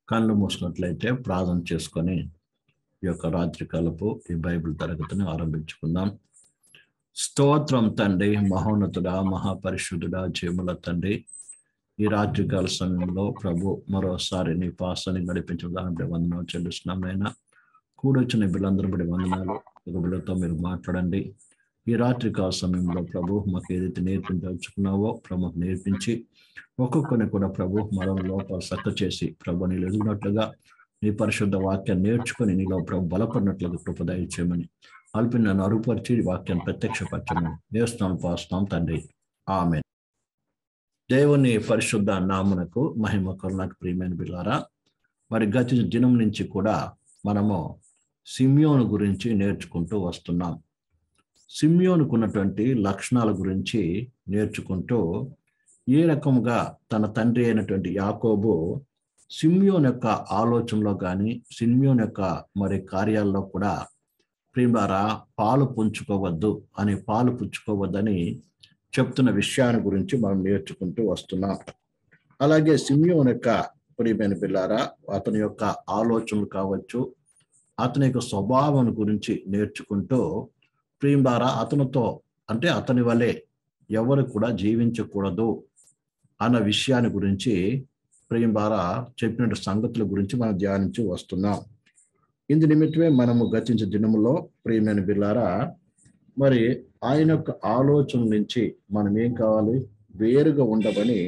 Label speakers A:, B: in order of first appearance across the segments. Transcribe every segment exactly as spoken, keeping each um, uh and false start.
A: కళ్ళు మూసినట్లయితే ప్రార్థన చేసుకొని ఈ యొక్క రాత్రికాలపు ఈ బైబిల్ తరగతిని ఆరంభించుకుందాం. స్తోత్రం తండ్రి, మహోన్నతుడా, మహాపరిశుద్ధుడా, జీవుల తండ్రి, ఈ రాత్రికాల సమయంలో ప్రభు మరోసారి నీ పాసాన్ని నడిపించడానికి వందనాలు చెల్లిస్తున్నాం. అయినా కూడొచ్చిన బిడ్డలందరూ బడి వందనాలు. ఒక బిడ్డతో మీరు మాట్లాడండి. ఈ రాత్రికాల సమయంలో ప్రభు మాకు ఏదైతే నేర్పించవచ్చుకున్నావో ప్రభుకు నేర్పించి ఒక్కొక్కరిని కూడా ప్రభు మరో లోపాలు సక్క చేసి ప్రభు నీళ్ళు ఎదుగునట్లుగా నీ పరిశుద్ధ వాక్యాన్ని నేర్చుకొని నీలో ప్రభు బలపడినట్లుగా కృపదయ చేయమని అల్పి నన్ను అరుపరిచి వాక్యాన్ని ప్రత్యక్షపరచమని వేస్తున్నాం పాస్తున్నాం తండ్రి. ఆమేన్. దేవుని పరిశుద్ధ నామునకు మహిమ కరుణకు ప్రియమైన బిడ్డలారా, మరి గత దినం నుంచి కూడా మనము సిమియోను గురించి నేర్చుకుంటూ వస్తున్నాం. సిమియోనుకు ఉన్నటువంటి లక్షణాల గురించి నేర్చుకుంటూ ఏ రకంగా తన తండ్రి అయినటువంటి యాకోబు సిమియోను యొక్క ఆలోచనలో కానీ సిమియోను యొక్క మరి కార్యాల్లో కూడా ప్రియులారా పాలు పుంజుకోవద్దు అని పాలు పుచ్చుకోవద్దని చెప్తున్న విషయాన్ని గురించి మనం నేర్చుకుంటూ వస్తున్నాం. అలాగే సిమియోను యొక్క ప్రియమైన పిల్లారా అతని యొక్క ఆలోచనలు కావచ్చు, అతని యొక్క స్వభావం గురించి నేర్చుకుంటూ ప్రియులారా అతనితో అంటే అతని వలె ఎవరు కూడా జీవించకూడదు అన్న విషయాన్ని గురించి ప్రియులారా చెప్పిన సంగతుల గురించి మనం ధ్యానించి వస్తున్నాం. ఇందు నిమిత్తమే మనము గతించే దినములో ప్రియమైన బిల్లారా మరి ఆయన యొక్క ఆలోచన నుంచి మనం ఏం కావాలి, వేరుగా ఉండమని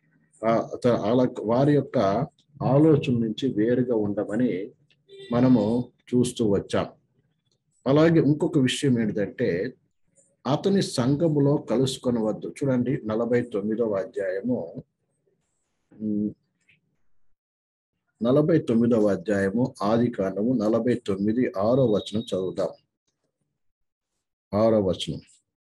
A: వారి యొక్క ఆలోచన నుంచి వేరుగా ఉండమని మనము చూస్తూ వచ్చాం. అలాగే ఇంకొక విషయం ఏంటంటే అతని సంఘములో కలుసుకొనవద్దు. చూడండి నలభై తొమ్మిదవ అధ్యాయము నలభై తొమ్మిదవ అధ్యాయము ఆది కాండము నలభై తొమ్మిది ఆరో వచనం చదువుదాం. ఆరో వచనం.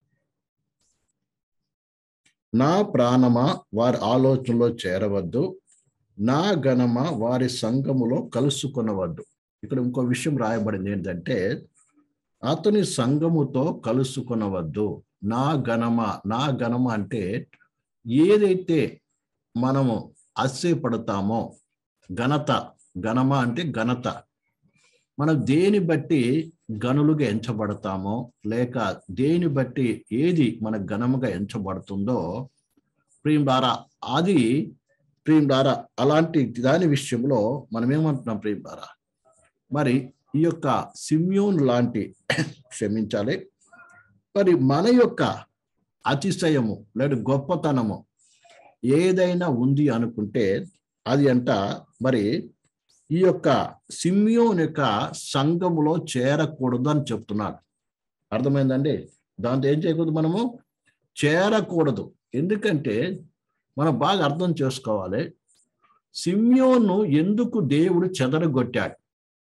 A: నా ప్రాణమా వారి ఆలోచనలో చేరవద్దు, నా ఘనమా వారి సంఘములో కలుసుకొనవద్దు. ఇక్కడ ఇంకో విషయం రాయబడింది ఏంటంటే అతని సంఘముతో కలుసుకొనవద్దు. నా ఘనమ నా ఘనమ అంటే ఏదైతే మనము ఆశపడతామో ఘనత, ఘనమ అంటే ఘనత, మనం దేని బట్టి గనులుగా ఎంచబడతామో లేక దేని బట్టి ఏది మన ఘనముగా ఎంచబడుతుందో ప్రియులారా అది ప్రియులారా అలాంటి దాని విషయంలో మనం ఏమంటున్నాం ప్రియులారా, మరి ఈ యొక్క సిమియోను లాంటి క్షమించాలి మరి మన యొక్క అతిశయము లేదా గొప్పతనము ఏదైనా ఉంది అనుకుంటే అది అంట మరి ఈ యొక్క సిమియోను యొక్క సంఘములో చేరకూడదు అని చెప్తున్నాడు. అర్థమైందండి? దాంతో ఏం చేయకూడదు, మనము చేరకూడదు. ఎందుకంటే మనం బాగా అర్థం చేసుకోవాలి, సిమియోను ఎందుకు దేవుడు చెదరగొట్టాడు.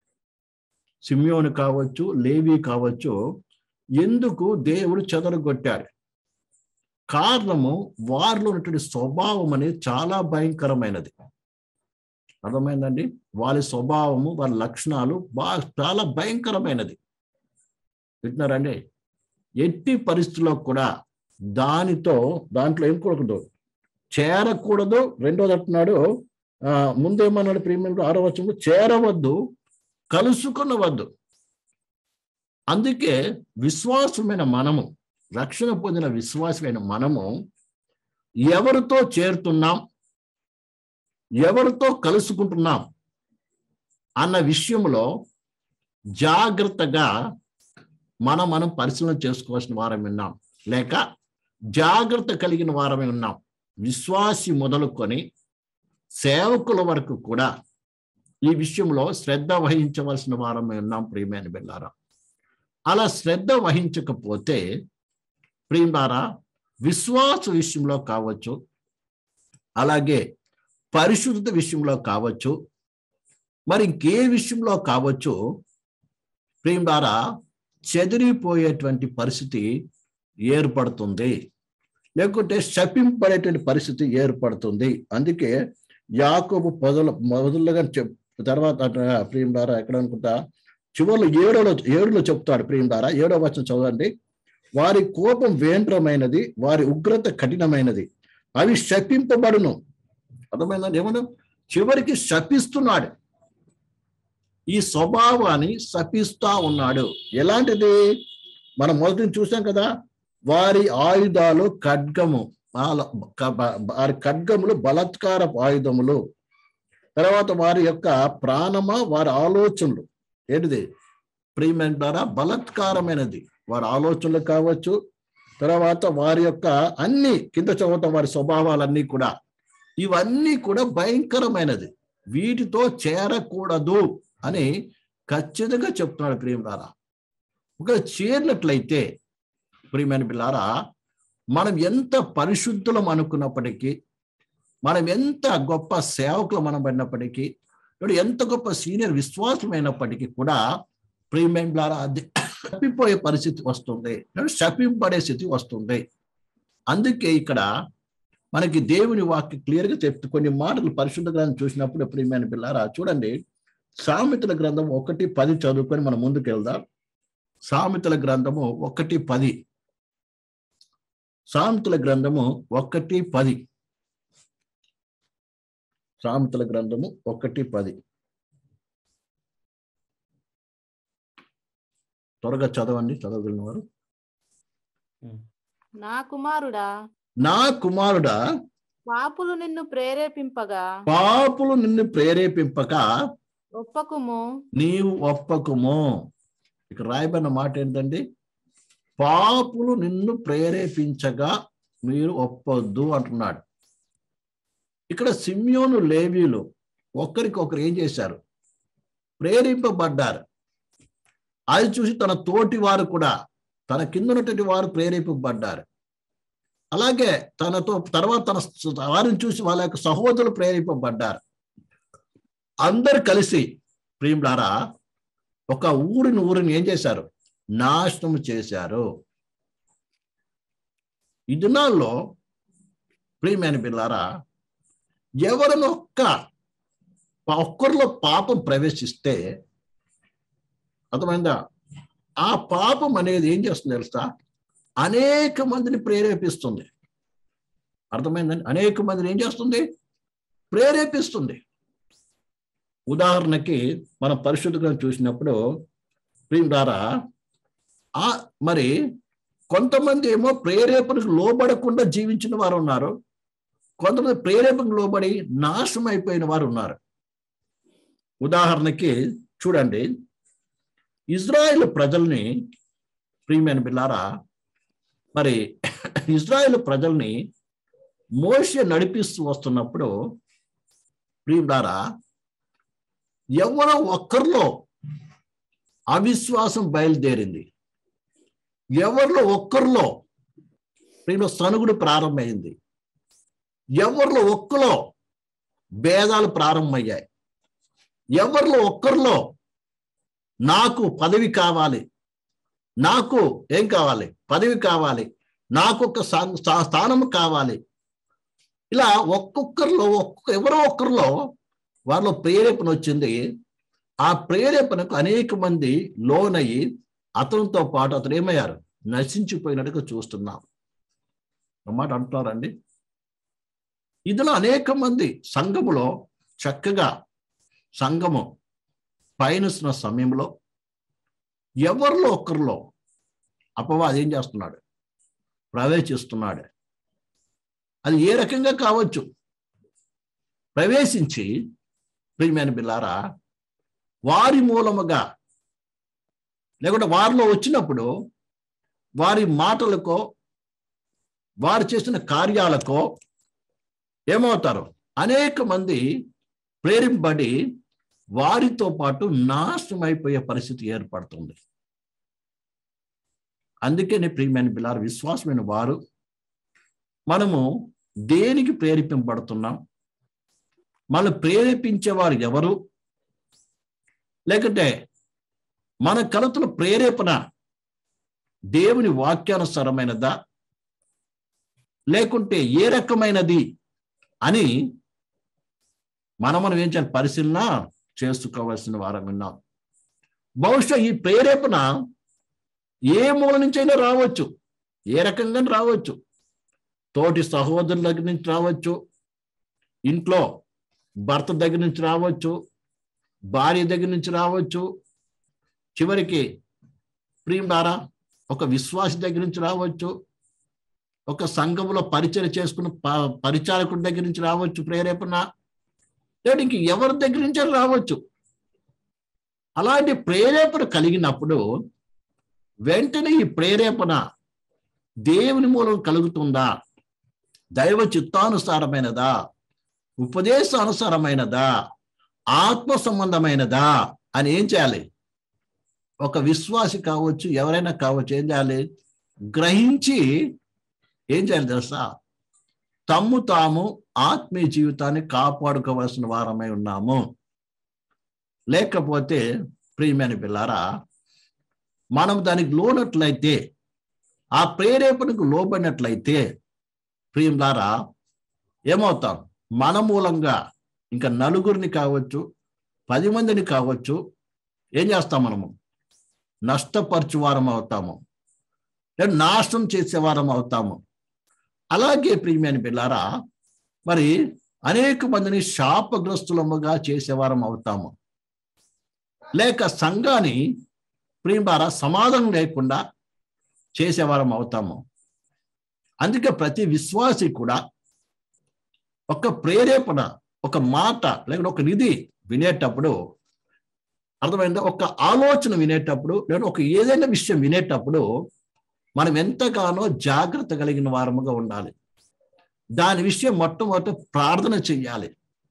A: సిమియోను కావచ్చు, లేవి కావచ్చు, ఎందుకు దేవుడు చెదరగొట్టాడు? కారణము వారిలో ఉన్నటువంటి స్వభావం అనేది చాలా భయంకరమైనది. అర్థమైందండి? వారి స్వభావము, వారి లక్షణాలు బాగా చాలా భయంకరమైనది. వింటున్నారండి? ఎట్టి పరిస్థితుల్లో కూడా దానితో దాంట్లో ఏం కూడకూడదు, చేరకూడదు. రెండోది అంటున్నాడు, ఆ ముందేమన్నాడు ప్రియమైన ఆరో వచనంలో, చేరవద్దు, కలుసుకొనవద్దు. అందుకే విశ్వాసమైన మనము, రక్షణ పొందిన విశ్వాసమైన మనము ఎవరితో చేరుతున్నాం, ఎవరితో కలుసుకుంటున్నాం అన్న విషయంలో జాగ్రత్తగా మనం మనం పరిశీలన చేసుకోవాల్సిన వారమే ఉన్నాం, లేక జాగ్రత్త కలిగిన వారమే ఉన్నాం. విశ్వాసి మొదలుకొని సేవకుల వరకు కూడా ఈ విషయంలో శ్రద్ధ వహించవలసిన వారమే ఉన్నాం ప్రియమైన బిడ్డలారా. అలా శ్రద్ధ వహించకపోతే ప్రియులారా విశ్వాస విషయంలో కావచ్చు, అలాగే పరిశుద్ధ విషయంలో కావచ్చు, మరి ఇంకే విషయంలో కావచ్చు ప్రియులారా చెదిరిపోయేటువంటి పరిస్థితి ఏర్పడుతుంది, లేకుంటే శపింపబడేటువంటి పరిస్థితి ఏర్పడుతుంది. అందుకే యాకోబు పొదల మొదలుగా చెప్ తర్వాత ప్రియులారా ఎక్కడ అనుకుంటా చివరిలో ఏడోలో ఏడులో చెప్తాడు ప్రియులారా, ఏడో వచనం చదవండి. వారి కోపం వేంద్రమైనది, వారి ఉగ్రత కఠినమైనది, అవి శపింపబడును. అర్థమైందండి? ఏమన్నా చివరికి శపిస్తున్నాడు. ఈ స్వభావాన్ని శపిస్తా ఉన్నాడు. ఎలాంటిది? మనం మొదటి చూసాం కదా, వారి ఆయుధాలు ఖడ్గము, వారి ఖడ్గములు బలాత్కార ఆయుధములు. తర్వాత వారి యొక్క ప్రాణమ, వారి ఆలోచనలు ఏంటిది? ప్రియమైన ద్వారా బలాత్కారమైనది వారి ఆలోచనలు కావచ్చు. తర్వాత వారి యొక్క అన్ని కింద చదువుతాం వారి స్వభావాలన్నీ కూడా, ఇవన్నీ కూడా భయంకరమైనది, వీటితో చేరకూడదు అని ఖచ్చితంగా చెప్తున్నాడు. ప్రియమైన ఒక చేరినట్లయితే ప్రియమైన పిల్లారా, మనం ఎంత పరిశుద్ధులం అనుకున్నప్పటికీ, మనం ఎంత గొప్ప సేవకులు మనం పడినప్పటికీ, ఎంత గొప్ప సీనియర్ విశ్వాసమైనప్పటికీ కూడా ప్రియమైన పిల్లారా అది శపిపోయే పరిస్థితి వస్తుంది, శపింపడే స్థితి వస్తుంది. అందుకే ఇక్కడ మనకి దేవుని వాక్యం క్లియర్గా చెప్తూ కొన్ని మాటలు పరిశుద్ధ గ్రంథం చూసినప్పుడు ప్రియమైన పిల్లారా చూడండి, సామెతల గ్రంథం ఒకటి పది చదువుకొని మనం ముందుకు వెళ్దాం. సామెతల గ్రంథము ఒకటి పది సామెతల గ్రంథము ఒకటి పది సామెతల గ్రంథము ఒకటి పది త్వరగా చదవండి, చదవగలిగిన వారు.
B: నా కుమారుడా
A: నా కుమారుడా
B: పాపులు నిన్ను ప్రేరేపింపగా
A: పాపులు నిన్ను ప్రేరేపింపక
B: ఒప్పకుము
A: నీవు ఒప్పకుము. ఇక రాయబడిన మాట ఏంటండి? పాపులు నిన్ను ప్రేరేపించగా మీరు ఒప్పొద్దు అంటున్నాడు. ఇక్కడ సిమ్యోను లేవీలు ఒకరికొకరు ఏం చేశారు? ప్రేరేపింపబడ్డారు. అది చూసి తన తోటి వారు కూడా, తన కింద ఉన్నటువంటి వారు ప్రేరేపింపబడ్డారు. అలాగే తనతో తర్వాత తన వారిని చూసి వాళ్ళ యొక్క సహోదరులు ప్రేరేపింపబడ్డారు. అందరు కలిసి ప్రియులారా ఒక ఊరిని ఊరిని ఏం చేశారు? నాశనం చేశారు. ఈ దినాల్లో ప్రియమైన పిల్లారా, ఎవరిని ఒక్క ఒక్కరిలో పాపం ప్రవేశిస్తే అర్థమైందా, ఆ పాపం అనేది ఏం చేస్తుంది తెలుసా? అనేక మందిని ప్రేరేపిస్తుంది. అర్థమైందండి? అనేక మందిని ఏం చేస్తుంది? ప్రేరేపిస్తుంది. ఉదాహరణకి మనం పరిశుద్ధంగా చూసినప్పుడు ప్రియులారా, ఆ మరి కొంతమంది ఏమో ప్రేరేపణకు లోబడకుండా జీవించిన వారు ఉన్నారు, కొంతమంది ప్రేరేపణకు లోబడి నాశనం అయిపోయిన వారు ఉన్నారు. ఉదాహరణకి చూడండి, ఇజ్రాయేల్ ప్రజల్ని ప్రియమైన పిల్లారా, మరి ఇజ్రాయేల్ ప్రజల్ని మోషే నడిపిస్తూ వస్తున్నప్పుడు ప్రియులారా, ఎవరో ఒక్కరిలో అవిశ్వాసం బయలుదేరింది, ఎవరిలో ఒక్కరిలో ప్రియుల సనుగుడు ప్రారంభమైంది, ఎవరిలో ఒక్కలో భేదాలు ప్రారంభమయ్యాయి, ఎవరిలో ఒక్కరిలో నాకు పదవి కావాలి, నాకు ఏం కావాలి? పదవి కావాలి, నాకు ఒక స్థానం కావాలి. ఇలా ఒక్కొక్కరిలో ఒక్కొక్క ఎవరో ఒక్కరిలో వాళ్ళలో ప్రేరేపణ వచ్చింది. ఆ ప్రేరేపణకు అనేక మంది లోనయ్యి అతనితో పాటు అతను ఏమయ్యారు? నశించిపోయినట్టుగా చూస్తున్నాం అన్నమాట. అంటున్నారండి. ఇందులో అనేక మంది సంఘములో చక్కగా సంఘము పయనిస్తున్న సమయంలో ఎవరిలో ఒక్కరిలో అపవాది ఏం చేస్తున్నాడు? ప్రవేశిస్తున్నాడు. అది ఏ రకంగా కావచ్చు. ప్రవేశించి ప్రియమైన బిల్లారా, వారి మూలముగా లేకుంటే వారిలో వచ్చినప్పుడు వారి మాటలకో వారు చేసిన కార్యాలకో ఏమవుతారు? అనేక మంది ప్రేరింపబడి వారితో పాటు నాశనం అయిపోయే పరిస్థితి ఏర్పడుతుంది. అందుకనే ప్రియమైన బిల్లార, విశ్వాసమైన వారు మనము దేనికి ప్రేరేపింపబడుతున్నాం? మనం ప్రేరేపించేవారు ఎవరు? లేకుంటే మన కలుతున్న ప్రేరేపణ దేవుని వాక్యానుసారమైనదా లేకుంటే ఏ రకమైనది అని మనం మనం ఏం చేయాలి? పరిశీలన చేసుకోవాల్సిన వారం విన్నాం. బహుశా ఈ ప్రేరేపణ ఏ మూల నుంచైనా రావచ్చు, ఏ రకంగా రావచ్చు. తోటి సహోదరుల దగ్గర నుంచి రావచ్చు, ఇంట్లో భర్త దగ్గర నుంచి రావచ్చు, భార్య దగ్గర నుంచి రావచ్చు, చివరికి ప్రియులారా ఒక విశ్వాసి దగ్గర నుంచి రావచ్చు, ఒక సంఘంలో పరిచయం చేసుకున్న పరిచారకుడి దగ్గర నుంచి రావచ్చు ప్రేరేపణ, లేదా ఇంక ఎవరి దగ్గర నుంచి రావచ్చు. అలాంటి ప్రేరేపణ కలిగినప్పుడు వెంటనే ఈ ప్రేరేపణ దేవుని మూలం కలుగుతుందా, దైవ చిత్తానుసారమైనదా, ఉపదేశానుసారమైనదా, ఆత్మ సంబంధమైనదా అని ఏం చేయాలి? ఒక విశ్వాసి కావచ్చు, ఎవరైనా కావచ్చు, ఏం చేయాలి? గ్రహించి ఏం చేయాలి తెలుసా? తమ్ము తాము ఆత్మీయ జీవితాన్ని కాపాడుకోవాల్సిన వారమై ఉన్నాము. లేకపోతే ప్రియమైన పిల్లారా, మనం దానికి లోనట్లయితే, ఆ ప్రేరేపణకు లోబడినట్లయితే ప్రియులారా ఏమవుతాం? మన మూలంగా ఇంకా నలుగురిని కావచ్చు, పది మందిని కావచ్చు, ఏం చేస్తాం? మనము నష్టపరచువారం అవుతాము, లేదా నాశనం చేసేవారం అవుతాము. అలాగే ప్రియమైన పిల్లారా, మరి అనేక మందిని శాపగ్రస్తులముగా చేసేవారం అవుతాము. లేక సంఘాన్ని ప్రియులారా సమాధానం లేకుండా చేసేవారం అవుతాము. అందుకే ప్రతి విశ్వాసి కూడా ఒక ప్రేరేపణ, ఒక మాట, లేకపోతే ఒక నిధి వినేటప్పుడు అర్థమైందా? ఒక ఆలోచన వినేటప్పుడు, లేదా ఒక ఏదైనా విషయం వినేటప్పుడు మనం ఎంతగానో జాగ్రత్త కలిగిన వారముగా ఉండాలి. దాని విషయం మొట్టమొదటి ప్రార్థన చెయ్యాలి.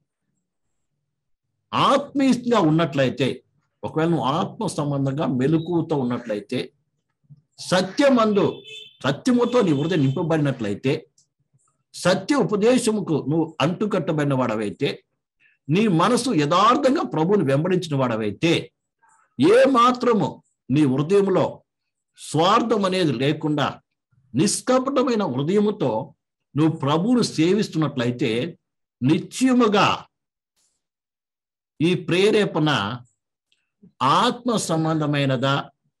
A: ఆత్మీయంగా ఉన్నట్లయితే, ఒకవేళ నువ్వు ఆత్మ సంబంధంగా మెలకువతో ఉన్నట్లయితే, సత్యమందు సత్యముతో నీ హృదయం నింపబడినట్లయితే, సత్య ఉపదేశముకు నువ్వు అంటుకట్టబడిన వాడవైతే, నీ మనసు యథార్థంగా ప్రభువుని వెంబడించిన వాడవైతే, ఏ మాత్రము నీ హృదయంలో స్వార్థం అనేది లేకుండా నిష్కపటమైన హృదయముతో నువ్వు ప్రభువును సేవిస్తున్నట్లయితే, నిశ్చయముగా ఈ ప్రేరేపణ ఆత్మ సంబంధమైనదా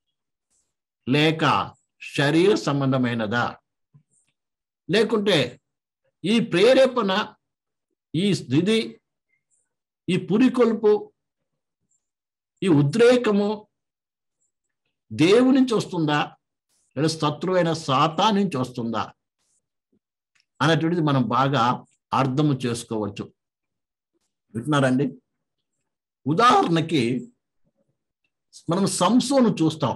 A: లేక శరీర సంబంధమైనదా, లేకుంటే ఈ ప్రేరేపణ, ఈ స్థితి, ఈ పురికొల్పు, ఈ ఉద్రేకము దేవుని నుంచి వస్తుందా లేదా శత్రువైన సాతాను నుంచి వస్తుందా అనేటువంటిది మనం బాగా అర్థము చేసుకోవచ్చు. వింటున్నారండి? ఉదాహరణకి మనం సంసోను చూస్తాం.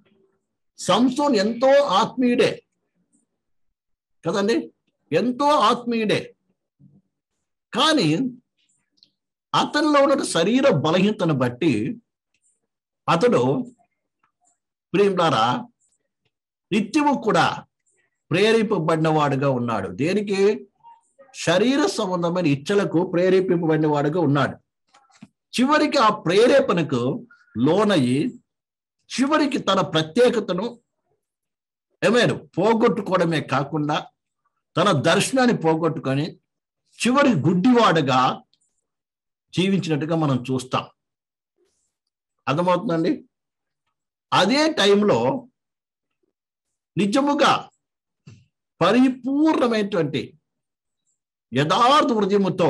A: సంసోన్ ఎంతో ఆత్మీయుడే కదండి, ఎంతో ఆత్మీయుడే. కానీ అతనిలో ఉన్న శరీర బలహీనతను బట్టి అతడు ప్రియులారా నిత్యము కూడా ప్రేరేపింపబడిన వాడుగా ఉన్నాడు. దేనికి? శరీర సంబంధమైన ఇచ్చలకు ప్రేరేపింపబడిన వాడుగా ఉన్నాడు. చివరికి ఆ ప్రేరేపణకు లోనయ్యి చివరికి తన ప్రత్యేకతను ఏమైనా పోగొట్టుకోవడమే కాకుండా తన దర్శనాన్ని పోగొట్టుకొని చివరి గుడ్డివాడుగా జీవించినట్టుగా మనం చూస్తాం. అర్థమవుతుందండి? అదే టైంలో నిజముగా పరిపూర్ణమైనటువంటి యథార్థ హృదయముతో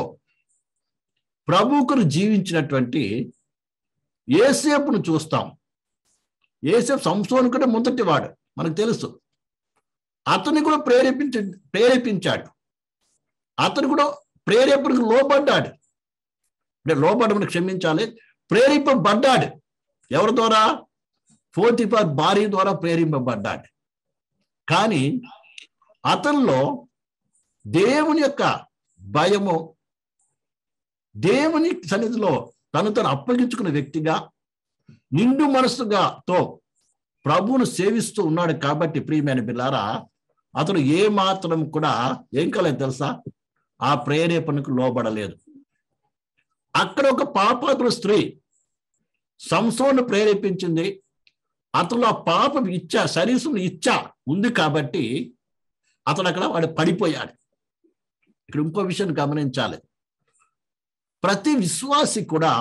A: ప్రభువుకు జీవించినటువంటి యేసేపును చూస్తాం. యేసేపు సంసోను కూడా మొదటి వాడు, మనకు తెలుసు. అతన్ని కూడా ప్రేరేపించ ప్రేరేపించాడు అతను కూడా ప్రేరేపణకు లోబడ్డాడు. అంటే లోబడమని క్షమించాలి, ప్రేరేపబడ్డాడు. ఎవరి ద్వారా? పోతిఫర్ భార్య ద్వారా ప్రేరేపింపబడ్డాడు. కానీ అతనిలో దేవుని యొక్క భయము, దేవుని సన్నిధిలో తను తను అప్పగించుకున్న వ్యక్తిగా నిండు మనసుగా తో ప్రభువును సేవిస్తూ ఉన్నాడు. కాబట్టి ప్రియమైన బిడ్డలారా, అతను ఏ మాత్రం కూడా ఏం కాలేదు తెలుసా? ఆ ప్రేరేపణకు లోబడలేదు. అక్కడ ఒక పాపాత్మ స్త్రీ సంసోను ప్రేరేపించింది. అతను ఆ పాపం ఇచ్చా, శరీరం ఇచ్చా ఉంది కాబట్టి అతను అక్కడ వాడు పడిపోయాడు. ఇక్కడ ఇంకో విషయాన్ని గమనించాలి. ప్రతి విశ్వాసి కూడా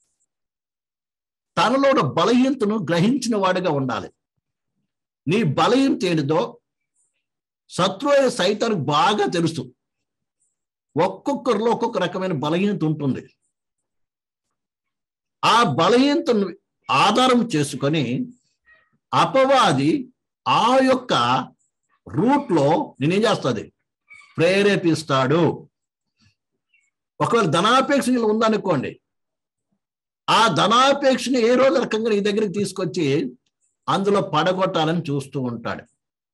A: తనలో బలహీనతను గ్రహించిన వాడిగా ఉండాలి. నీ బలహీనత ఏదో శత్రువు సైతానికి బాగా తెలుసు. ఒక్కొక్కరిలో ఒక్కొక్క రకమైన బలహీనత ఉంటుంది. ఆ బలహీనతను ఆధారం చేసుకొని అపవాది ఆ యొక్క రూట్లో నేనేం చేస్తుంది, ప్రేరేపిస్తాడు. ఒకవేళ ధనాపేక్ష నీళ్ళు ఉందనుకోండి, ఆ ధనాపేక్షని ఏ రోజు రకంగా నీ దగ్గరికి తీసుకొచ్చి అందులో పడగొట్టాలని చూస్తూ ఉంటాడు.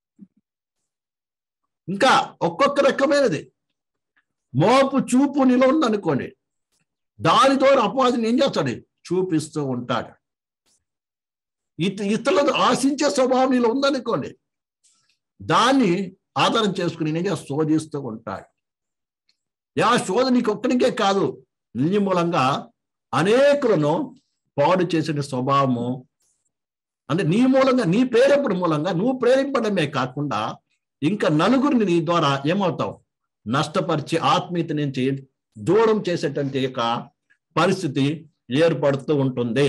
A: ఇంకా ఒక్కొక్క రకమైనది మోపు చూపు నీలో ఉందనుకోండి, దాని ద్వారా అపవాదిని ఏం చేస్తాడు, చూపిస్తూ ఉంటాడు. ఇత ఇతరులను ఆశించే స్వభావం నీలో ఉందనుకోండి, దాన్ని ఆధారం చేసుకుని నేనే శోధిస్తూ ఉంటాడు. ఆ శోధ నీకు ఒక్కడికే కాదు, నీ మూలంగా అనేకులను పాడు చేసిన స్వభావము, అంటే నీ మూలంగా, నీ ప్రేరేపణ మూలంగా నువ్వు ప్రేరేపడమే కాకుండా ఇంకా నలుగురిని నీ ద్వారా ఏమవుతావు, నష్టపరిచి ఆత్మీయత నుంచి దూరం చేసేటువంటి యొక్క పరిస్థితి ఏర్పడుతూ ఉంటుంది.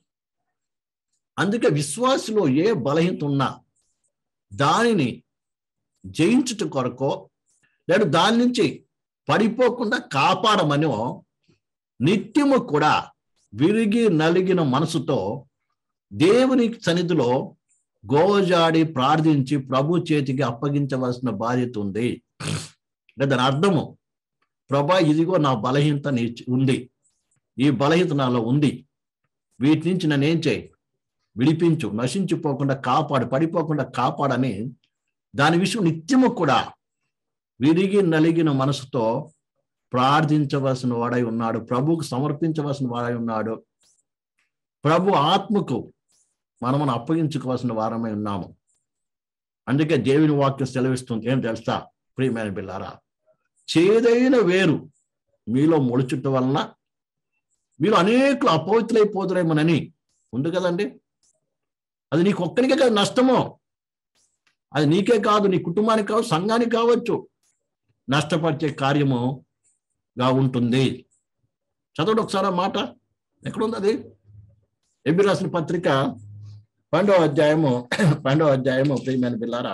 A: అందుకే విశ్వాసలో ఏ బలహీనత ఉన్నా దానిని జయించుట కొరకో లేదా దాని నుంచి పడిపోకుండా కాపాడమనో నిత్యము కూడా విరిగి నలిగిన మనసుతో దేవుని సన్నిధిలో గోజాడి ప్రార్థించి ప్రభు చేతికి అప్పగించవలసిన బాధ్యత ఉంది. దాని అర్థము, ప్రభా ఇదిగో నా బలహీనత నీ ఉంది, ఈ బలహీనత నాలో ఉంది, వీటి నుంచి నన్ను ఏం చేయి, విడిపించు, నశించిపోకుండా కాపాడు, పడిపోకుండా కాపాడని దాని విషయం నిత్యము కూడా విరిగి నలిగిన మనసుతో ప్రార్థించవలసిన వాడై ఉన్నాడు. ప్రభువుకు సమర్పించవలసిన వాడై ఉన్నాడు. ప్రభు ఆత్మకు మనమును అప్పగించుకోవాల్సిన వారమై ఉన్నాము. అందుకే దేవుని వాక్యం సెలవిస్తుంది, ఏం తెలుసా ప్రియమైన బిడ్డలారా, చేదైన వేరు మీలో మొలుచుట వలన మీరు అనేకులు అపవిత్రులైపోతురేమోనని ఉంది కదండి. అది నీకు ఒక్కరికే కాదు నష్టమో, అది నీకే కాదు, నీ కుటుంబానికి కావచ్చు, సంఘానికి కావచ్చు, నష్టపరిచే కార్యముగా ఉంటుంది. చదవండి ఒకసారి మాట, ఎక్కడుంది అది? ఎబ్రీ రాసిన పత్రిక పన్నెండవ అధ్యాయము పన్నెండవ అధ్యాయము ప్రియమైన బిడ్డలారా,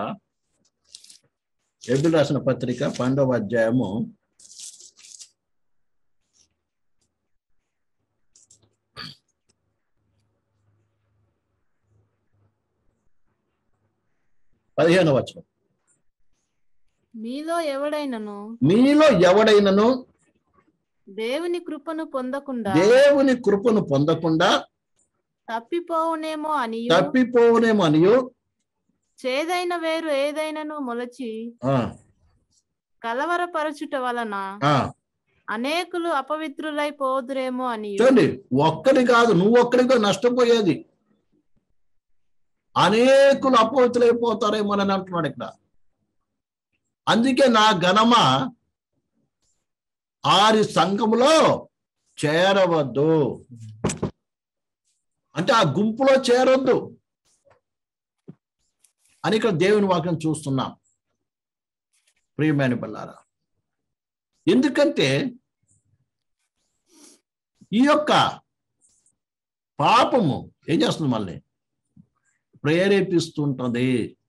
A: ఎబ్రీ రాసిన పత్రిక పన్నెండవ అధ్యాయము పదిహేను వచనం.
B: మీలో ఎవడైనను
A: మీలో ఎవడైనను
B: దేవుని కృపను పొందకుండా
A: దేవుని కృపను పొందకుండా
B: తప్పిపోవునేమో అని
A: తప్పిపోవునేమో అనియు
B: చేదైన వేరు ఏదైనను మొలచి కలవరపరచుట వలన అనేకులు అపవిత్రులైపోదురేమో అని.
A: చూడండి, ఒక్కడి కాదు, నువ్వు ఒక్కడితో నష్టపోయేది, అనేకులు అపవిత్రులైపోతారేమోనని అంటున్నాడు ఇక్కడ. అందుకే నా ఘనమ ఆరి సంఘములో చేరవద్దు అంటే ఆ గుంపులో చేరొద్దు అని ఇక్కడ దేవుని వాక్యం చూస్తున్నాం ప్రియమైన బిడ్డలారా. ఎందుకంటే ఈ యొక్క పాపము ఏం చేస్తుంది, మళ్ళీ ప్రేరేపిస్తుంటుంది.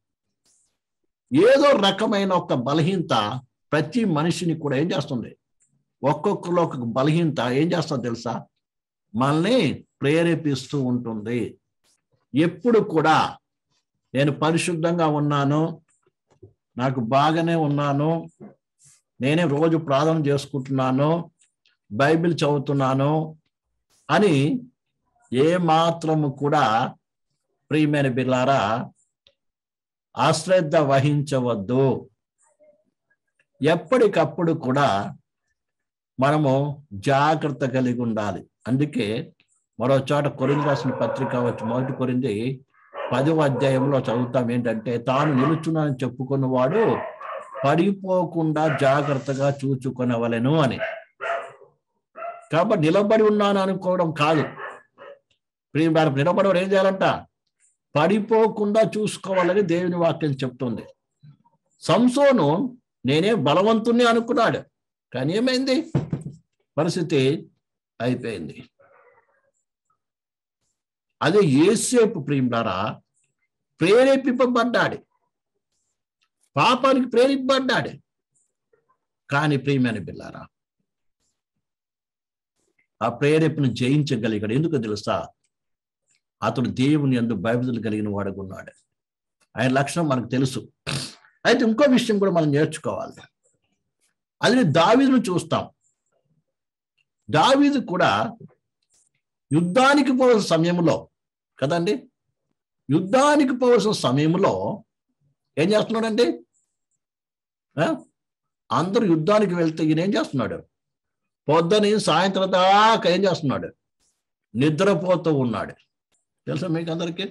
A: ఏదో రకమైన ఒక బలహీనత ప్రతి మనిషిని కూడా ఏం చేస్తుంది, ఒక్కొక్కరిలో ఒక్కొక్క బలహీనత ఏం చేస్తుంది తెలుసా, మనల్ని ప్రేరేపిస్తూ ఉంటుంది. ఎప్పుడు కూడా నేను పరిశుద్ధంగా ఉన్నాను, నాకు బాగానే ఉన్నాను, నేనే రోజు ప్రార్థన చేసుకుంటున్నాను, బైబిల్ చదువుతున్నాను అని ఏ మాత్రము కూడా ప్రియమైన బిడ్డలారా అశ్రద్ధ వహించవద్దు. ఎప్పటికప్పుడు కూడా మనము జాగ్రత్త కలిగి ఉండాలి. అందుకే మరో చోట కొరింథీ రాసిన పత్రిక వచ్చి మొదటి కొరింథీ పదవ అధ్యాయంలో చదువుతాం ఏంటంటే, తాను నిలుచున్నానని చెప్పుకున్నవాడు పడిపోకుండా జాగ్రత్తగా చూచుకొనవలెను అని. కాబట్టి నిలబడి ఉన్నాను అనుకోవడం కాదు, ప్రియ నిలబడవడం ఏం చేయాలంట, పడిపోకుండా చూసుకోవాలని దేవుని వాక్యం చెప్తుంది. సంసోను నేనే బలవంతుణ్ణి అనుకున్నాడు, కానీ ఏమైంది, పరిస్థితి అయిపోయింది. అదే యేసేపు ప్రియులారా ప్రేరేపింపబడ్డాడు, పాపానికి ప్రేరేపింపబడ్డాడు. కానీ ప్రియమైన బిడ్డలారా ఆ ప్రేరేపణ జయించగలిగాడు. ఎందుకో తెలుసా? అతడు దేవుని యందు భయభక్తులు కలిగిన వాడుగా ఉన్నాడు. ఆయన లక్షణం మనకు తెలుసు. అయితే ఇంకో విషయం కూడా మనం నేర్చుకోవాలి. అది దావీదును చూస్తాం. దావీదు కూడా యుద్ధానికి పోవాల్సిన సమయంలో కదండి, యుద్ధానికి పోవాల్సిన సమయంలో ఏం చేస్తున్నాడండి? అందరూ యుద్ధానికి వెళ్తే ఈయన ఏం చేస్తున్నాడు? పొద్దున సాయంత్రం దాకా ఏం చేస్తున్నాడు? నిద్రపోతూ ఉన్నాడు. తెలుసా మీకు అందరికీ?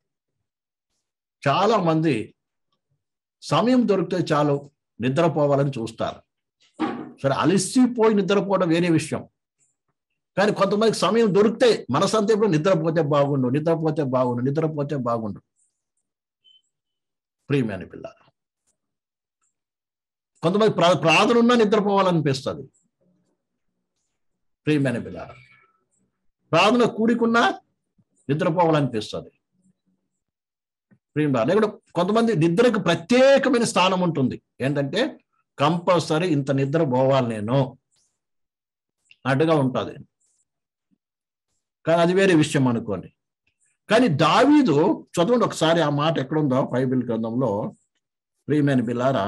A: చాలా మంది సమయం దొరికితే చాలు నిద్రపోవాలని చూస్తారు. సరే, అలసిపోయి నిద్రపోవడం వేరే విషయం. కానీ కొంతమందికి సమయం దొరికితే మనసంతా ఇప్పుడు నిద్రపోతే బాగుండు, నిద్రపోతే బాగుండు, నిద్రపోతే బాగుండు. ప్రియమైన పిల్ల, కొంతమంది ప్రా ప్రార్థన ఉన్నా నిద్రపోవాలనిపిస్తుంది. ప్రియమైన పిల్ల, ప్రార్థన కూడికున్నా నిద్రపోవాలనిపిస్తుంది. ప్రియమైన లేకుండా కొంతమంది నిద్రకు ప్రత్యేకమైన స్థానం ఉంటుంది. ఏంటంటే కంపల్సరీ ఇంత నిద్ర పోవాలి నేను అడ్డుగా ఉంటుంది. కానీ అది వేరే విషయం అనుకోండి. కానీ దావీదు చదవండి ఒకసారి ఆ మాట ఎక్కడుందో బైబిల్ గ్రంథంలో. ప్రియమైన బిల్లారా,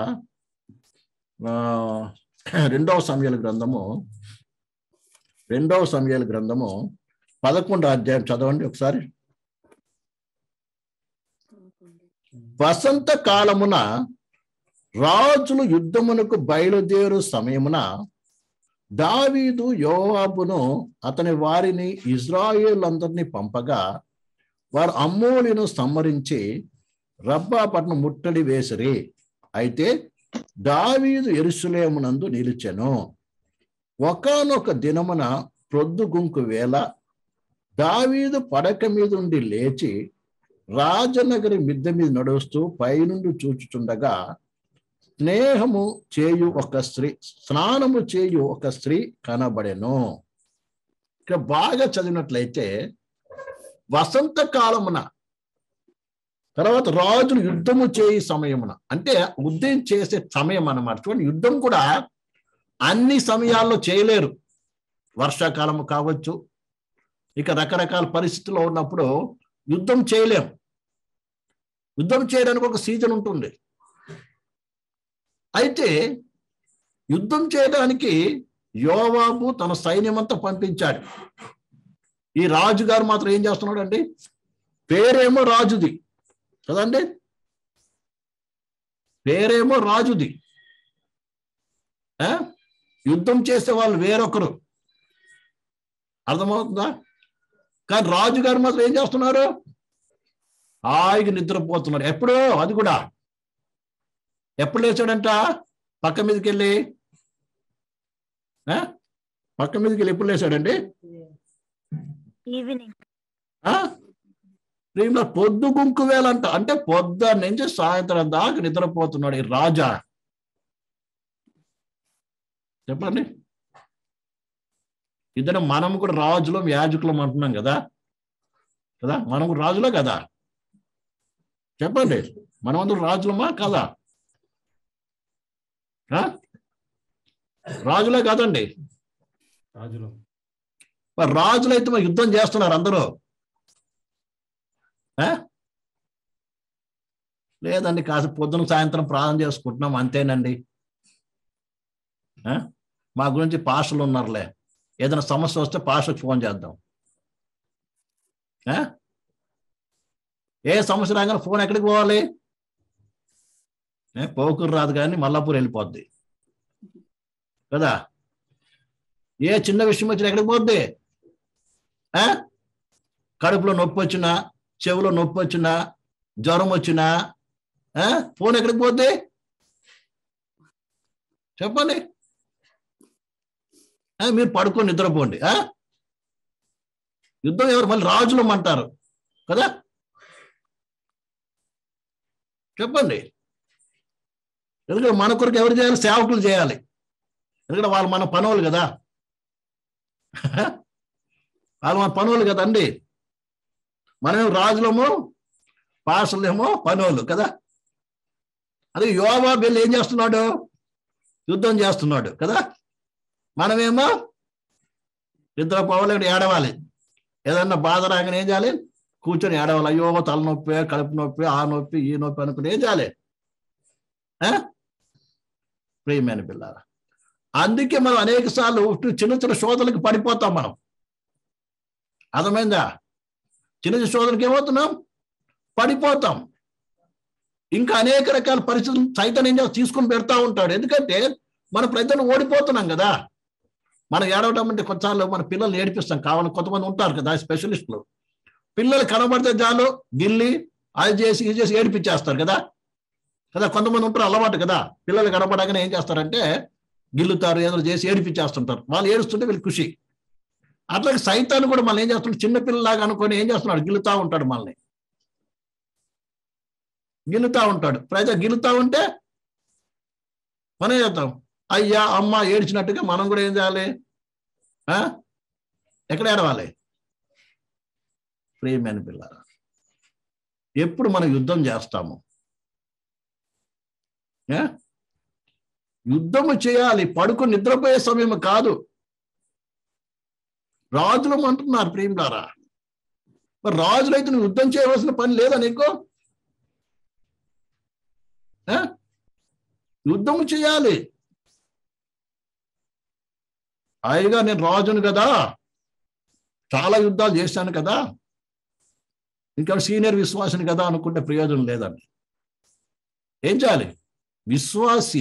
A: రెండవ సమూయేలు గ్రంథము రెండవ సమూయేలు గ్రంథము పదకొండో అధ్యాయం చదవండి ఒకసారి. వసంత కాలమున రాజులు యుద్ధమునకు బయలుదేరు సమయమున దావీదు యోవాబును అతని వారిని ఇజ్రాయేలందరినీ పంపగా వారు అమ్మోనును సంహరించి రబ్బా పట్టణం ముట్టడి వేసిరి. అయితే దావీదు యెరూషలేమునందు నిలిచెను. ఒకానొక దినమున ప్రొద్దుగుంకు వేళ దావీదు పడక మీద ఉండి లేచి రాజనగరి మిద్దె మీద నడుస్తూ పైనుండి చూచుచుండగా స్నేహము చేయు ఒక స్త్రీ స్నానము చేయు ఒక స్త్రీ కనబడెను. ఇక బాగా చదివినట్లయితే వసంత కాలమున, తర్వాత రాజులు యుద్ధము చేయి సమయమున, అంటే యుద్ధం చేసే సమయం అన్నమాట. చూడండి, యుద్ధం కూడా అన్ని సమయాల్లో చేయలేరు. వర్షాకాలము కావచ్చు, ఇక రకరకాల పరిస్థితుల్లో ఉన్నప్పుడు యుద్ధం చేయలేం. యుద్ధం చేయడానికి ఒక సీజన్ ఉంటుంది. అయితే యుద్ధం చేయడానికి యోవాబు తన సైన్యం అంతా పంపించాడు. ఈ రాజుగారు మాత్రం ఏం చేస్తున్నాడు అండి? పేరేమో రాజుది కదండి, పేరేమో రాజుది, యుద్ధం చేసే వాళ్ళు వేరొకరు. అర్థమవుతుందా? కానీ రాజుగారు మాత్రం ఏం చేస్తున్నారు? హాయిగా నిద్రపోతున్నారు. ఎప్పుడో, అది కూడా ఎప్పుడు లేచాడంట? పక్క మీదకి వెళ్ళి పక్క మీదకి వెళ్ళి ఎప్పుడు లేచాడండి?
C: ఈవినింగ్.
A: పొద్దు గుంకు వేలంట, అంటే పొద్దు నుంచి సాయంత్రం దాకా నిద్రపోతున్నాడు ఈ రాజా. చెప్పండి. ఇద్దరు మనం కూడా రాజులం యాజకులం అంటున్నాం కదా కదా మనం కూడా రాజులే కదా? చెప్పండి, మనమందరం రాజులమా కదా? రాజులే కాదండి?
D: రాజులం.
A: మరి రాజులైతే మరి యుద్ధం చేస్తున్నారు అందరూ. లేదండి, కాస్త పొద్దున సాయంత్రం ప్రార్థన చేసుకుంటున్నాం అంతేనండి. మా గురించి పాస్టర్లు ఉన్నారులే, ఏదైనా సమస్య వస్తే పాస్టర్కి ఫోన్ చేద్దాం. ఏ సమస్య రాగానే ఫోన్ ఎక్కడికి పోవాలి? పోకూరు రాదు కానీ మల్లాపూర్ వెళ్ళిపోద్ది కదా. ఏ చిన్న విషయం వచ్చినా ఎక్కడికి పోద్ది? కడుపులో నొప్పి వచ్చినా, చెవులో నొప్పి వచ్చినా, జ్వరం వచ్చినా ఫోన్ ఎక్కడికి పోద్ది? చెప్పండి. మీరు పడుకొని నిద్రపోండి. యుద్ధం ఎవరు? మళ్ళీ రాజులం అంటారు కదా. చెప్పండి. ఎందుకంటే మన కొరకు ఎవరు చేయాలి? సేవకులు చేయాలి. ఎందుకంటే వాళ్ళు మన పనులు కదా, వాళ్ళు మన పనులు కదండి. మనమేమో రాజులము, పాస్టర్లేమో పనులు కదా. అదే యోవాబు వెళ్ళి ఏం చేస్తున్నాడు? యుద్ధం చేస్తున్నాడు కదా. మనమేమో నిద్రపోవాలి, ఏడవాలి. ఏదన్నా బాధ రాగానే ఏం చేయాలి? కూర్చొని ఏడవాలి. అయ్యో తలనొప్పి, కడుపు నొప్పి, ఆ నొప్పి, ఈ నొప్పి అనుకుని ఏం చేయాలి? ప్రియమైన పిల్లారా, అందుకే మనం అనేక సార్లు చిన్న చిన్న శోధనలకు పడిపోతాం. మనం అర్థమైందా? చిన్న చిన్న శోధనకి ఏమవుతున్నాం? పడిపోతాం. ఇంకా అనేక రకాల పరిస్థితులు సైతం ఏం చేస్తా తీసుకుని పెడతా ఉంటాడు. ఎందుకంటే మన ప్రజలు ఓడిపోతున్నాం కదా. మనం ఏడవటం అంటే కొన్నిసార్లు మన పిల్లల్ని ఏడిపిస్తాం. కావాలని కొంతమంది ఉంటారు కదా స్పెషలిస్టులు. పిల్లలు కనబడితే చాలు గిల్లి అది చేసి ఇది చేసి ఏడిపించేస్తారు కదా కదా కొంతమంది ఉంటారు అలవాటు కదా. పిల్లలు కనపడగానే ఏం చేస్తారంటే గిల్లుతారు, ఏదో చేసి ఏడిపించేస్తుంటారు. వాళ్ళు ఏడుస్తుంటే వీళ్ళు ఖుషి. అట్లాగే సైతాన్ని కూడా మనం ఏం చేస్తుంటాడు? చిన్నపిల్లలాగా అనుకొని ఏం చేస్తున్నాడు? గిల్లుతా ఉంటాడు. మనల్ని గిల్లుతా ఉంటాడు. ప్రజ గిల్లుతా ఉంటే మనం ఏం చేస్తాం? అయ్యా అమ్మ ఏడ్చినట్టుగా మనం కూడా ఏం చేయాలి? ఎక్కడ ఏడవాలి? ప్రియమైన పిల్లరా, ఎప్పుడు మనం యుద్ధం చేస్తాము? యుద్ధము చేయాలి. పడుకొని నిద్రపోయే సమయం కాదు. రాజులు అంటున్నారు ప్రియులారా. మరి రాజులైతే నువ్వు యుద్ధం చేయవలసిన పని లేదా నీకు? యుద్ధము చేయాలి. హాయిగా నేను రాజును కదా, చాలా యుద్ధాలు చేశాను కదా, ఇంకా సీనియర్ విశ్వాసిని కదా అనుకుంటే ప్రయోజనం లేదండి. ఏం చేయాలి? విశ్వాసి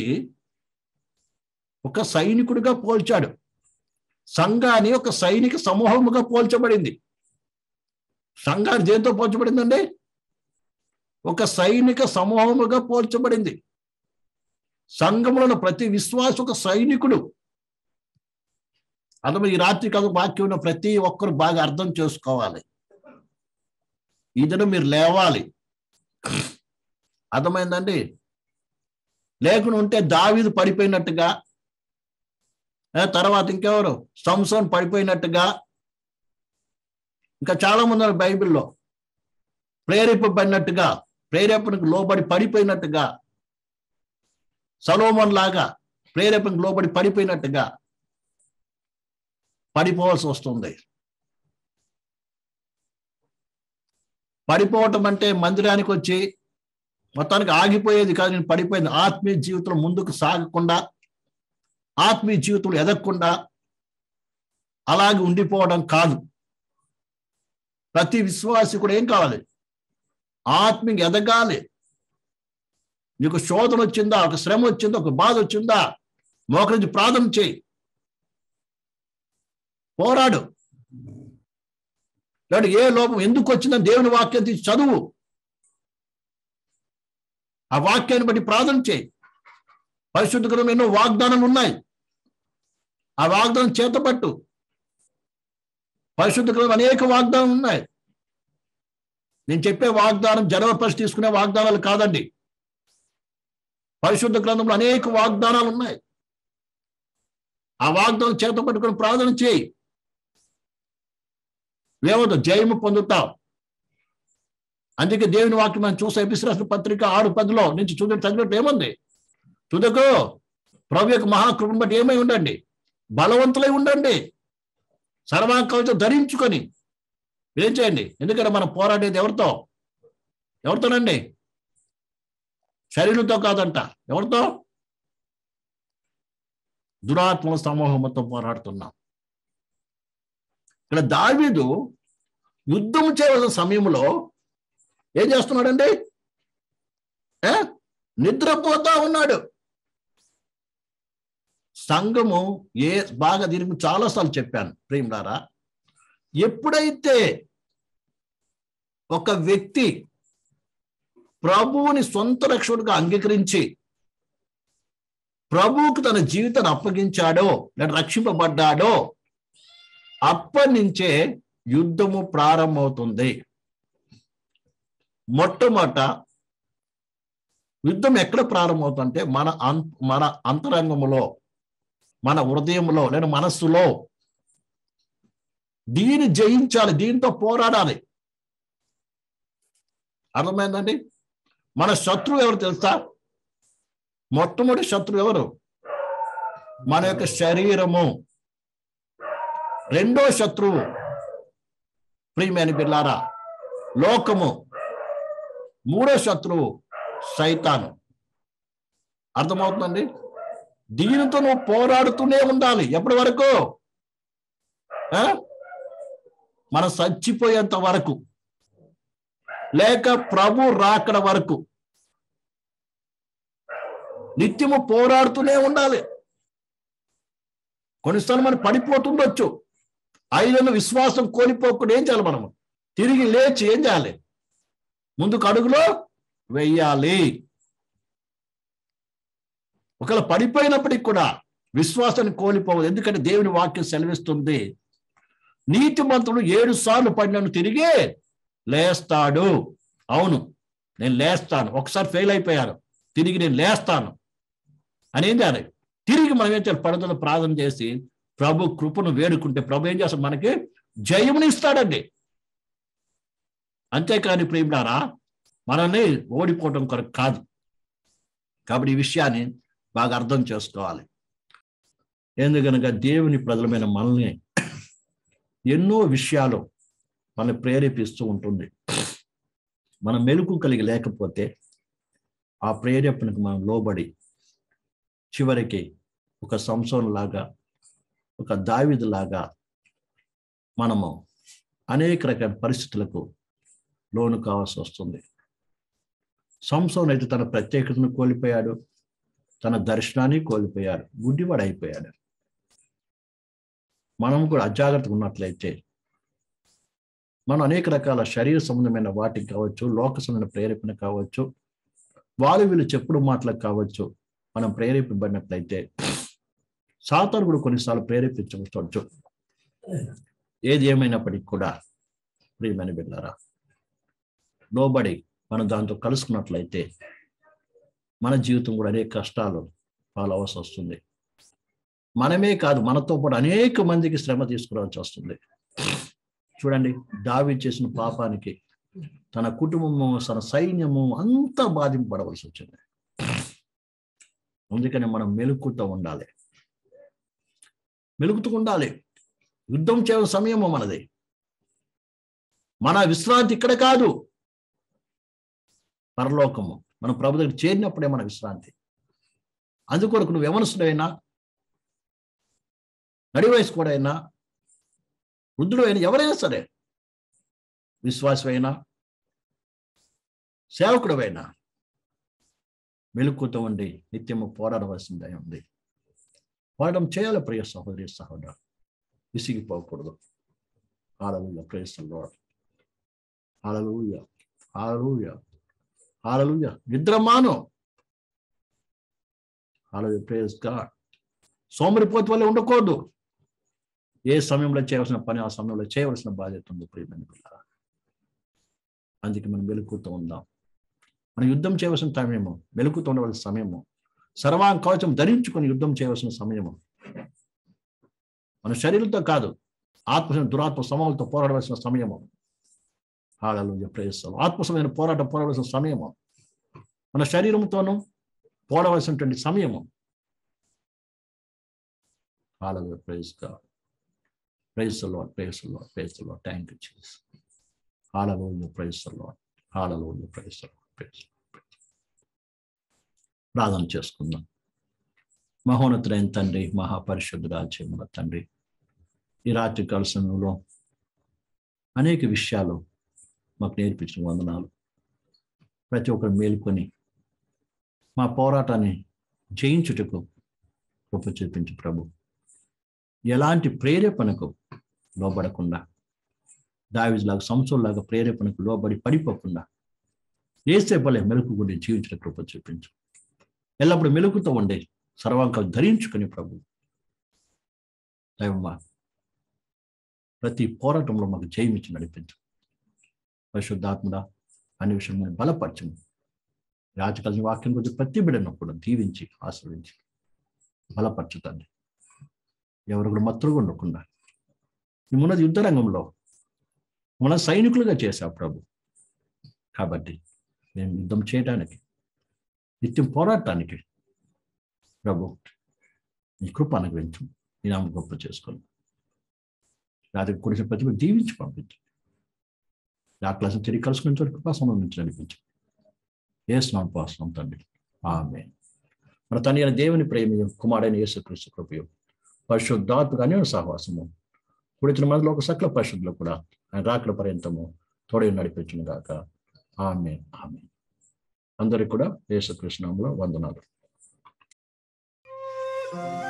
A: ఒక సైనికుడిగా పోల్చాడు. సంఘాన్ని ఒక సైనిక సమూహముగా పోల్చబడింది. సంఘాన్ని దేంతో పోల్చబడిందండి? ఒక సైనిక సమూహముగా పోల్చబడింది. సంఘంలో ప్రతి విశ్వాసి ఒక సైనికుడు. అందులో ఈ రాత్రి కాదు వాక్యం ప్రతి ఒక్కరు బాగా అర్థం చేసుకోవాలి. ఈ దినం మీరు లేవాలి. అర్థమైందండి? లేకుండా ఉంటే దావీదు పడిపోయినట్టుగా, తర్వాత ఇంకెవరు సంసోన్ పడిపోయినట్టుగా, ఇంకా చాలా మంది ఉన్నారు బైబిల్లో ప్రేరేపబడినట్టుగా, ప్రేరేపణకు లోబడి పడిపోయినట్టుగా, సొలొమోను లాగా ప్రేరేపణకు లోబడి పడిపోయినట్టుగా పడిపోవాల్సి వస్తుంది. పడిపోవటం అంటే మందిరానికి వచ్చి మొత్తానికి ఆగిపోయేది కాదు. నేను పడిపోయింది. ఆత్మీయ జీవితంలో ముందుకు సాగకుండా, ఆత్మీయ జీవితంలో ఎదగకుండా అలాగే ఉండిపోవడం కాదు. ప్రతి విశ్వాసి కూడా ఏం కావాలి? ఆత్మీయ ఎదగాలి. నీకు శోధన వచ్చిందా, ఒక శ్రమ వచ్చిందా, ఒక బాధ వచ్చిందా, మోకరించి ప్రార్థన చేయి, పోరాడు. లేదంటే ఏ లోపం ఎందుకు వచ్చిందని దేవుని వాక్యం తీసి చదువు. ఆ వాక్యాన్ని బట్టి ప్రార్థన చేయి. పరిశుద్ధ గ్రంథంలో ఎన్నో వాగ్దానాలు ఉన్నాయి. ఆ వాగ్దానం చేతపట్టు. పరిశుద్ధ గ్రంథంలో అనేక వాగ్దానాలు ఉన్నాయి. నేను చెప్పే వాగ్దానం జనవరి ఫస్ట్ తీసుకునే వాగ్దానాలు కాదండి. పరిశుద్ధ గ్రంథంలో అనేక వాగ్దానాలు ఉన్నాయి. ఆ వాగ్దానం చేత పట్టుకొని ప్రార్థన చేయి. లేవద్దు, జయము పొందుతావు. అందుకే దేవుని వాక్యం మనం చూసే ఎఫెసీయుల రాసిన పత్రిక ఆరు పదిలో నుంచి చూద్దాం. చదివినట్టు ఏముంది? తుదకు ప్రభు యొక్క మహాకృపను బట్టి ఏమై ఉండండి? బలవంతులై ఉండండి. సర్వాంకవచం ధరించుకొని ఏం చేయండి? ఎందుకంటే మనం పోరాడేది ఎవరితో? ఎవరితోనండి? శరీరంతో కాదంట. ఎవరితో? దురాత్మల సమూహంతో పోరాడుతున్నాం. ఇక్కడ దావీదు యుద్ధం చేయవలసిన సమయంలో ఏం చేస్తున్నాడండి? నిద్రపోతా ఉన్నాడు. సంఘము ఏ బాగా దీనికి చాలాసార్లు చెప్పాను ప్రియులారా. ఎప్పుడైతే ఒక వ్యక్తి ప్రభువుని సొంత రక్షకుడిగా అంగీకరించి ప్రభువుకు తన జీవితాన్ని అప్పగించాడో లేదా రక్షింపబడ్డాడో అప్పటి నుంచే యుద్ధము ప్రారంభమవుతుంది. మొట్టమొదట యుద్ధం ఎక్కడ ప్రారంభమవుతుందంటే మన అం మన అంతరంగములో, మన హృదయంలో లేదా మనస్సులో. దీన్ని జయించాలి, దీంతో పోరాడాలి. అర్థమైందండి? మన శత్రువు ఎవరు తెలుసా? మొట్టమొదటి శత్రువు ఎవరు? మన యొక్క శరీరము. రెండో శత్రువు ప్రియమైన బిడ్డలారా లోకము, మూడో శత్రువు సైతాను. అర్థమవుతుందండి? దీనితో నువ్వు పోరాడుతూనే ఉండాలి. ఎప్పటి వరకు? మనం చచ్చిపోయేంత వరకు, లేక ప్రభు రాకడ వరకు నిత్యము పోరాడుతూనే ఉండాలి. కొన్నిసార్లు మనం పడిపోతుండొచ్చు, అయిన విశ్వాసం కోల్పోకుండా ఏం చేయాలి? మనము తిరిగి లేచి ఏం చేయాలి? ముందుకు అడుగులో వెయ్యాలి. ఒకవేళ పడిపోయినప్పటికి కూడా విశ్వాసాన్ని కోల్పోవద్దు. ఎందుకంటే దేవుని వాక్యం సెలవిస్తుంది, నీతిమంతుడు ఏడు సార్లు పడినను తిరిగి లేస్తాడు. అవును, నేను లేస్తాను. ఒకసారి ఫెయిల్ అయిపోయారు, తిరిగి నేను లేస్తాను అని ఏం చేయాలి? తిరిగి మనం ఏం చేయాలి? పడుదల ప్రార్థన చేసి ప్రభు కృపను వేడుకుంటే ప్రభు ఏం చేస్తాడు? మనకి జయముని ఇస్తాడండి. అంతేకాని ప్రేమిడారా మనల్ని ఓడిపోవటం కొరకు కాదు. కాబట్టి ఈ విషయాన్ని బాగా అర్థం చేసుకోవాలి. ఎందుకనగా దేవుని ప్రజలమైన మనల్ని ఎన్నో విషయాలు మనల్ని ప్రేరేపిస్తూ ఉంటుంది. మనం మెలకు కలిగి లేకపోతే ఆ ప్రేరేపణకు మనం లోబడి చివరికి ఒక సంసోను లాగా, ఒక దావీదు లాగా మనము అనేక రకాల పరిస్థితులకు లోను కావాల్సి వస్తుంది. సంసోను అయితే తన ప్రత్యేకతను కోల్పోయాడు, తన దర్శనాన్ని కోల్పోయాడు, గుడ్డివాడు అయిపోయాడు. మనం కూడా అజాగ్రత్తగా ఉన్నట్లయితే మనం అనేక రకాల శరీర సంబంధమైన వాటికి కావచ్చు, లోక సంబంధమైన ప్రేరేపణ కావచ్చు, వాళ్ళు వీళ్ళు చెప్పుడు మాటలకు కావచ్చు, మనం ప్రేరేపించబడినట్లయితే సాతాను కూడా కొన్నిసార్లు ప్రేరేపించవచ్చు. ఏది ఏమైనప్పటికీ కూడా ప్రియమైన బిడ్డలారా, లోబడి మనం దాంతో కలుసుకున్నట్లయితే మన జీవితం కూడా అనేక కష్టాలు పాలవలసి వస్తుంది. మనమే కాదు, మనతో పాటు అనేక మందికి శ్రమ తీసుకురావాల్సి వస్తుంది. చూడండి, దావీదు చేసిన పాపానికి తన కుటుంబము, తన సైన్యము అంతా బాధింపబడవలసి వచ్చింది. అందుకని మనం మెలుకుతూ ఉండాలి, మెలుకుతూ ఉండాలి. యుద్ధం చేయడం సమయము మనది. మన విశ్రాంతి ఇక్కడ కాదు, పరలోకము. మనం ప్రభు దగ్గర చేరినప్పుడే మన విశ్రాంతి. అందుకొరకు నువ్వు యవనస్తుడైనా, నడి వయసు కూడా అయినా, వృద్ధుడు అయినా, ఎవరైనా సరే, విశ్వాసమైనా సేవకుడమైనా మెలుకుతూ ఉండి నిత్యము పోరాడవలసిందే ఉంది. పోరాటం చేయాలి ప్రియ సహోదరి సహోదరు, విసిగిపోకూడదు. Hallelujah, praise the Lord. Hallelujah, hallelujah, hallelujah. నిద్రమాను. Hallelujah, praise God. సోమరిపోతు వల్ల ఉండకూడదు. ఏ సమయంలో చేయవలసిన పని ఆ సమయంలో చేయవలసిన బాధ్యత ఉంది ప్రియమైన పిల్లరా. అందుకే మనం వెలుగుతూ ఉందాం. మనం యుద్ధం చేయవలసిన సమయము, వెలుగుతూ ఉండవలసిన సమయము, సర్వాంగ కవచం ధరించుకొని యుద్ధం చేయవలసిన సమయము. మన శరీరంతో కాదు, ఆత్మ దురాత్మ సమూహాలతో పోరాడవలసిన సమయము. Hallelujah, praise the Lord. ఆత్మసమైన పోరాటం పోరాడవలసిన సమయము, మన శరీరంతోనూ పోరాడవలసినటువంటి సమయము. Hallelujah, praise God. Praise the Lord, praise the Lord, praise the Lord. Thank you, Jesus. Hallelujah, praise the Lord. Hallelujah, praise the Lord, praise the Lord. ప్రార్థన చేసుకుందాం. మహోన్నతుడైన తండ్రి, మహాపరిశుద్ధుడా, జీవముల తండ్రి, ఈ రాత్రి కాల సమయంలో అనేక విషయాలు మాకు నేర్పించిన వందనాలు. ప్రతి ఒక్కరు మేలుకొని మా పోరాటాన్ని జయించుటకు కృప చూపించు ప్రభు. ఎలాంటి ప్రేరేపణకు లోబడకుండా, దావీదులాగా సంసోనులాగా ప్రేరేపణకు లోబడి పడిపోకుండా ఏసేపలే మెలకుగుండి జీవించిన కృప చూపించు. ఎల్లప్పుడూ మెలుకుతూ ఉండే సర్వాంకాలు ధరించుకుని ప్రభు దైవమా ప్రతి పోరాటంలో మాకు జయమిచ్చి నడిపించు. పరిశుద్ధాత్మడా అనే విషయంలో బలపరచము. రాజకీయ వాక్యం గురించి ప్రతి బిడ్డను కూడా దీవించి ఆశీర్వదించి బలపరచుతండి. ఎవరు కూడా మత్తుగా ఉండకుండా మిమ్మల్ని యుద్ధ రంగంలో మన సైనికులుగా చేశావు ప్రభు. కాబట్టి మేము యుద్ధం చేయడానికి, నిత్యం పోరాటానికి ప్రభు నీ కృప అనుగ్రహించు. నీ నామం గొప్ప చేసుకోండి. రాత్రి కురిసే ప్రతి దీవించి పంపించు. ఆ క్లాస్ తిరిగి కలుసుకునే చోటు కృపాసనం నుంచి నడిపించు. ఏ స్నానం పాస్తున్నాం తండ్రి. ఆమేన్. మన తండ్రి అయిన దేవుని ప్రేమ, కుమారుడైన యేసుక్రీస్తు కృపయు, పరిశుద్ధాత్మ అనే సహవాసము కూడిచిన మనలో ఒక సకల పరిశుద్ధులు కూడా ఆయన రాకడ పర్యంతము తోడే నడిపించును గాక. ఆమేన్. ఆమేన్. అందరికి కూడా యేసుక్రీస్తు నామములో వందనాలు.